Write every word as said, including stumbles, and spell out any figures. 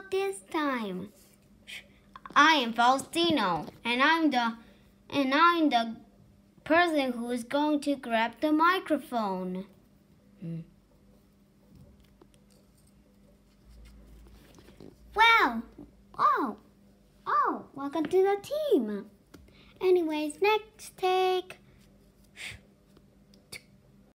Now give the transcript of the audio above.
about this time? I am Faustino, and I'm the and I'm the person who is going to grab the microphone. Hmm. Well, oh, oh, welcome to the team. Anyways, next take.